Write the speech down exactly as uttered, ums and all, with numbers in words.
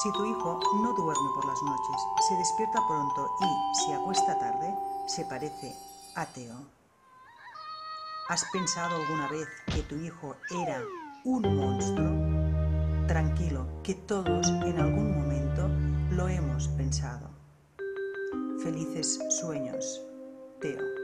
Si tu hijo no duerme por las noches, se despierta pronto y se acuesta tarde, se parece a Teo. ¿Has pensado alguna vez que tu hijo era un monstruo? Tranquilo, que todos en algún momento lo hemos pensado. Felices sueños, Teo.